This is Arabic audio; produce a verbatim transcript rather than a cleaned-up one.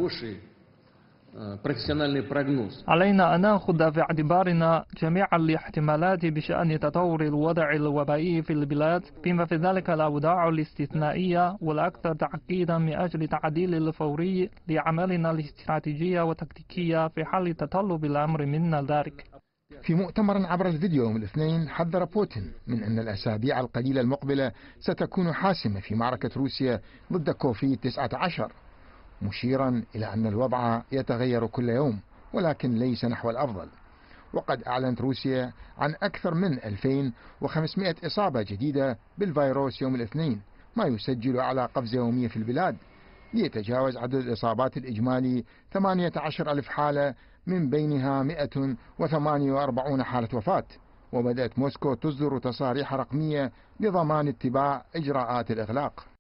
علينا أن نأخذ في اعتبارنا جميع الاحتمالات بشأن تطور الوضع الوبائي في البلاد، بما في ذلك الأوضاع الاستثنائية والأكثر تعقيدا، من أجل التعديل الفوري لأعمالنا الاستراتيجية والتكتيكية في حال تطلب الأمر منا ذلك. في مؤتمر عبر الفيديو يوم الاثنين، حذر بوتين من أن الأسابيع القليلة المقبلة ستكون حاسمة في معركة روسيا ضد كوفيد تسعة عشر، مشيرا إلى أن الوضع يتغير كل يوم ولكن ليس نحو الأفضل. وقد أعلنت روسيا عن أكثر من ألفين وخمسمائة إصابة جديدة بالفيروس يوم الاثنين، ما يسجل أعلى قفزة يومية في البلاد، ليتجاوز عدد الإصابات الإجمالي ثمانية عشر ألف حالة، من بينها مئة وثمانية وأربعين حالة وفاة. وبدأت موسكو تصدر تصاريح رقمية لضمان اتباع إجراءات الإغلاق.